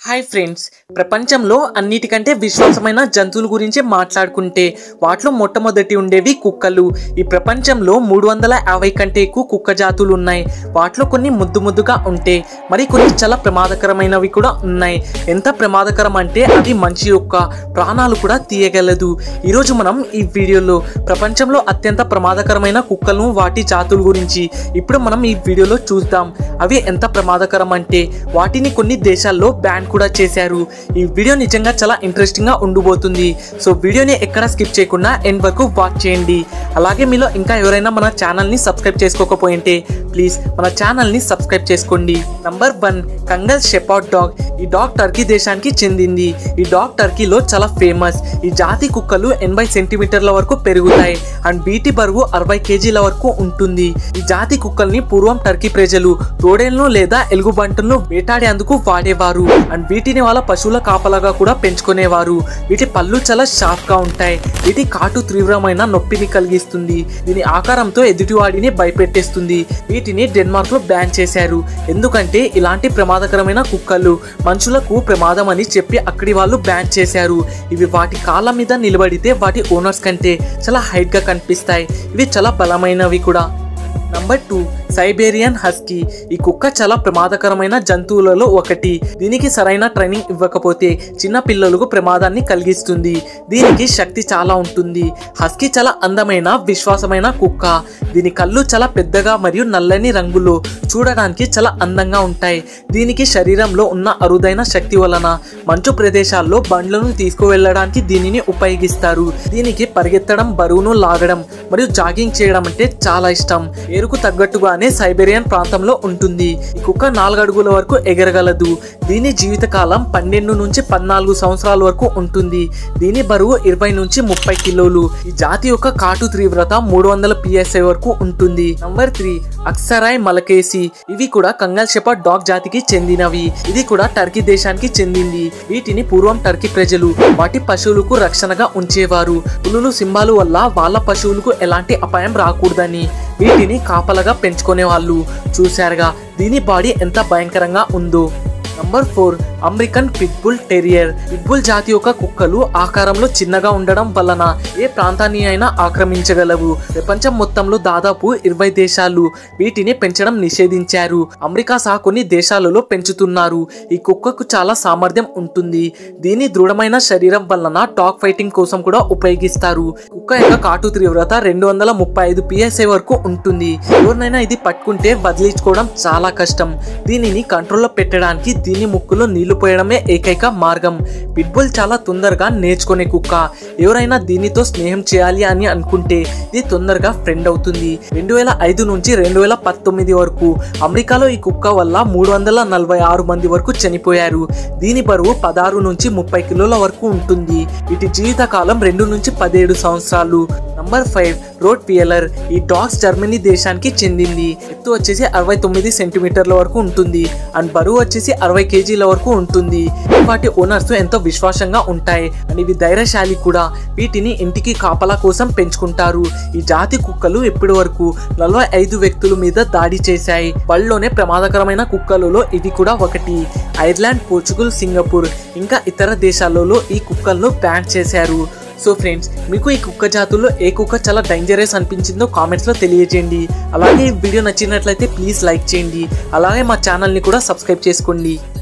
Hi friends, ప్రపంచంలో అన్నిటికంటే విశ్వాసమైన జంతువుల గురించి మాట్లాడుకుంటే వాటిలో మొట్టమొదటి ఉండేవి కుక్కలు. ఈ ప్రపంచంలో 350 కంటే ఎక్కువ కుక్క జాతులు ఉన్నాయి. వాటిలో కొన్ని ముద్దుగా ఉంటే మరి కొన్ని చాలా ప్రమాదకరమైనవి కూడా ఉన్నాయి. ఎంత ప్రమాదకరం అంటే అవి మనిషి యొక్క ప్రాణాలు కూడా తీయగలదు. ఈరోజు మనం ఈ వీడియోలో ప్రపంచంలో అత్యంత ప్రమాదకరమైన కుక్కలను, వాటి జాతుల గురించి ఇప్పుడు మనం ఈ వీడియోలో చూద్దాం. అవి ఎంత ప్రమాదకరం అంటే వాటిని కొన్ని దేశాల్లో బ్యాన్ కూడా చేశారు. ఈ వీడియో నిజంగా చాలా ఇంట్రెస్టింగ్ గా ఉండబోతుంది. సో వీడియోని ఎక్కడ స్కిప్ చేయకుండా ఎండ్ వరకు వాచ్ చేయండి. అలాగే మీలో ఇంకా ఎవరైనా మన ఛానల్ ని సబ్స్క్రైబ్ చేసుకోకపోయింటే ప్లీజ్ మన ఛానల్ ని సబ్స్క్రైబ్ చేసుకోండి. Number 1, Kangal shepherd dog. ఈ డాగ్ టర్కీ దేశానికి చెందింది. ఈ డాగ్ టర్కీలో చాలా ఫేమస్. ఈ జాతి కుక్కలు 80 సెంటీమీటర్ల వరకు పెరుగుతాయి అండ్ వీటి బరువు 60 కేజీల వరకు ఉంటుంది. ఈ జాతి కుక్కల్ని పూర్వం టర్కీ ప్రజలు తోడేళ్లను లేదా ఎలుగుబంటులను వేటాడేందుకు వాడేవారు అండ్ వీటిని వాళ్ళ పశువుల కాపలాగా కూడా పెంచుకునేవారు. వీటి పళ్ళు చాలా షార్ప్ గా ఉంటాయి. వీటి కాటు తీవ్రమైన నొప్పిని కలిగిస్తుంది. దీని ఆకారంతో ఎదుటివాడిని భయపెట్టేస్తుంది. వీటిని డెన్మార్క్ లో బ్యాన్ చేశారు. ఎందుకంటే ఇలాంటి ప్రమాదకరమైన కుక్కలు మనుషులకు ప్రమాదం అని చెప్పి అక్కడి వాళ్ళు బ్యాన్ చేశారు. ఇవి వాటి కాళ్ళ మీద నిలబడితే వాటి ఓనర్స్ కంటే చాలా హైట్ గా కనిపిస్తాయి. ఇవి చాలా బలమైనవి కూడా. Number 2, Siberian husky. ఈ కుక్క చాలా ప్రమాదకరమైన జంతువులలో ఒకటి. దీనికి సరైన ట్రైనింగ్ ఇవ్వకపోతే చిన్న పిల్లలకు ప్రమాదాన్ని కలిగిస్తుంది. దీనికి శక్తి చాలా ఉంటుంది. హస్కీ చాలా అందమైన, విశ్వాసమైన కుక్క. దీని కళ్ళు చాలా పెద్దగా మరియు నల్లని రంగులో చూడడానికి చాలా అందంగా ఉంటాయి. దీనికి శరీరంలో ఉన్న అరుదైన శక్తి వలన మంచు ప్రదేశాల్లో బండ్లను తీసుకువెళ్ళడానికి దీనిని ఉపయోగిస్తారు. దీనికి పరిగెత్తడం, బరువును లాగడం మరియు జాగింగ్ చేయడం అంటే చాలా ఇష్టం. ఏరుకు తగ్గట్టుగానే సైబేరియన్ ప్రాంతంలో ఉంటుంది. ఈ కుక్క 4 అడుగుల వరకు ఎగరగలదు. దీని జీవితకాలం 12 నుంచి 14 సంవత్సరాల వరకు ఉంటుంది. దీని బరువు 20 నుంచి 30 కిలోలు. ఈ జాతి యొక్క కాటు తీవ్రత 300 PSI వరకు ఉంటుంది. Number 3, Aksaray Malaklisi. ఇవి కూడా కంగల్ షెపర్డ్ డాగ్ జాతికి చెందినవి. ఇది కూడా టర్కీ దేశానికి చెందింది. వీటిని పూర్వం టర్కీ ప్రజలు వాటి పశువులకు రక్షణగా ఉంచేవారు. పులులు, సింహాలు వల్ల వాళ్ళ పశువులకు ఎలాంటి అపాయం రాకూడదని వీటిని కాపలగా పెంచుకునే వాళ్ళు. చూశారుగా దీని బాడీ ఎంత భయంకరంగా ఉందో. Number 4, American pitbull terrier. Pitbull జాతి యొక్క కుక్కలు ఆకారంలో చిన్నగా ఉండడం వలన ఏ ప్రాంతాన్ని అయినా ఆక్రమించగలవు. ప్రపంచం మొత్తంలో దాదాపు 20 దేశాలు వీటిని పెంచడం నిషేధించారు. అమెరికా సహా కొన్ని దేశాలలో పెంచుతున్నారు. ఈ కుక్కకు చాలా సామర్థ్యం ఉంటుంది. దీని దృఢమైన శరీరం వలన డాగ్ ఫైటింగ్ కోసం కూడా ఉపయోగిస్తారు. కుక్క యొక్క కాటు తీవ్రత 235 PSI వరకు ఉంటుంది. ఎవరినైనా ఇది పట్టుకుంటే వదిలించుకోవడం చాలా కష్టం. దీనిని కంట్రోల్లో పెట్టడానికి దీని ముక్కులో నీళ్లు పోయడమే ఏకైక మార్గం. పిట్బుల్ చాలా తొందరగా నేర్చుకునే కుక్క. ఎవరైనా దీనితో స్నేహం చేయాలి అని అనుకుంటే ఇది తొందరగా ఫ్రెండ్ అవుతుంది. 2005 నుంచి 2019 వరకు అమెరికాలో ఈ కుక్క వల్ల 346 మంది వరకు చనిపోయారు. దీని బరువు 16 నుంచి 30 కిలోల వరకు ఉంటుంది. వీటి జీవితకాలం 2 నుంచి 17 సంవత్సరాలు. Number 5, Rottweiler. ఈ డాగ్స్ జర్మనీ దేశానికి చెందింది. ఎత్తు వచ్చేసి 69 సెంటీమీటర్ల వరకు ఉంటుంది అండ్ బరువు వచ్చేసి 60 కేజీల వరకు ఉంటుంది. వాటి ఓనర్స్ ఎంతో విశ్వాసంగా ఉంటాయి అండ్ ఇవి ధైర్యశాలి కూడా. వీటిని ఇంటికి కాపలా కోసం పెంచుకుంటారు. ఈ జాతి కుక్కలు ఇప్పటి వరకు 45 వ్యక్తుల మీద దాడి చేశాయి. వరల్డ్లోనే ప్రమాదకరమైన కుక్కలలో ఇది కూడా ఒకటి. ఐర్లాండ్, పోర్చుగల్, సింగపూర్ ఇంకా ఇతర దేశాలలో ఈ కుక్కలను బ్యాన్ చేశారు. సో ఫ్రెండ్స్, మీకు ఈ కుక్క జాతుల్లో ఏ కుక్క చాలా డేంజరస్ అనిపించిందో కామెంట్స్లో తెలియజేయండి. అలాగే ఈ వీడియో నచ్చినట్లయితే ప్లీజ్ లైక్ చేయండి. అలాగే మా ఛానల్ని కూడా సబ్స్క్రైబ్ చేసుకోండి.